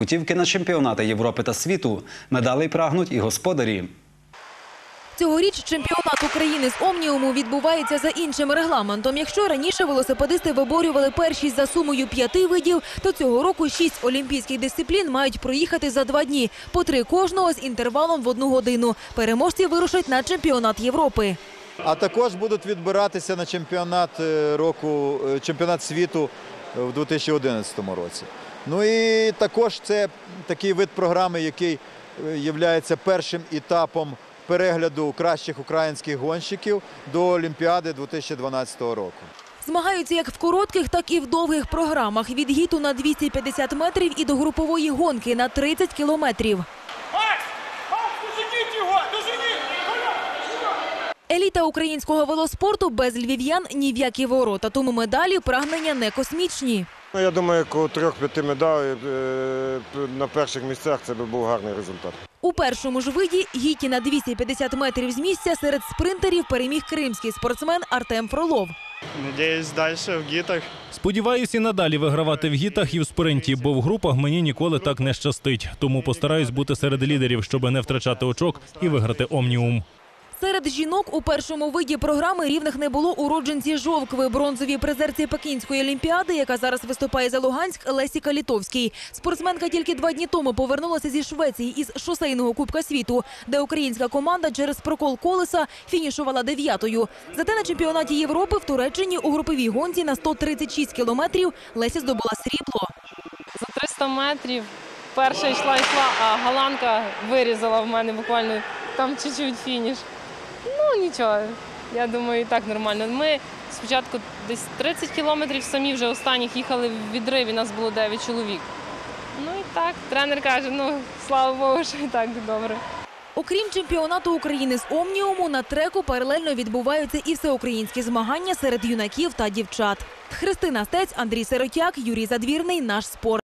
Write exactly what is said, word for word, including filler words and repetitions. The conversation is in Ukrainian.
Путівки на чемпіонати Європи та світу. Медалей прагнуть і господарі. Цьогоріч чемпіонат України з Омніуму відбувається за іншим регламентом. Якщо раніше велосипедисти виборювали першість за сумою п'яти видів, то цього року шість олімпійських дисциплін мають проїхати за два дні, по три кожного з інтервалом в одну годину. Переможці вирушать на чемпіонат Європи. А також будуть відбиратися на чемпіонат року, чемпіонат світу в дві тисячі одинадцятому році. Ну і також це такий вид програми, який є першим етапом перегляду кращих українських гонщиків до Олімпіади дві тисячі дванадцятого року. Змагаються як в коротких, так і в довгих програмах. Від гіту на двісті п'ятдесят метрів і до групової гонки на тридцять кілометрів. Еліта українського велоспорту без львів'ян ні в які ворота, тому медалі прагнення не космічні. Я думаю, коло трьох-п'яти медалей на перших місцях це би був гарний результат. У першому ж виді гіті на двісті п'ятдесят метрів з місця серед спринтерів переміг кримський спортсмен Артем Фролов. Надіюсь, далі в гітах. Сподіваюся і надалі вигравати в гітах і в спринті, бо в групах мені ніколи так не щастить. Тому постараюсь бути серед лідерів, щоб не втрачати очок і виграти Омніум. Серед жінок у першому виді програми рівних не було уродженці Жовкви, бронзовій призерці Пекінської олімпіади, яка зараз виступає за Луганськ, Лесі Калітовській. Спортсменка тільки два дні тому повернулася зі Швеції із шосейного Кубка світу, де українська команда через прокол колеса фінішувала дев'ятою. Зате на чемпіонаті Європи в Туреччині у груповій гонці на сто тридцять шість кілометрів Леся здобула срібло. За триста метрів перша йшла-йшла, а голландка вирізала в мене буквально там чуть-чуть фініш. Ну, нічого, я думаю, і так нормально. Ми спочатку десь тридцять кілометрів самі вже останніх їхали в відриві, нас було дев'ять чоловік. Ну і так, тренер каже, ну, слава Богу, що і так добре. Окрім чемпіонату України з Омніуму, на треку паралельно відбуваються і всеукраїнські змагання серед юнаків та дівчат. Христина Стець, Андрій Сиротяк, Юрій Задвірний, «Наш спорт».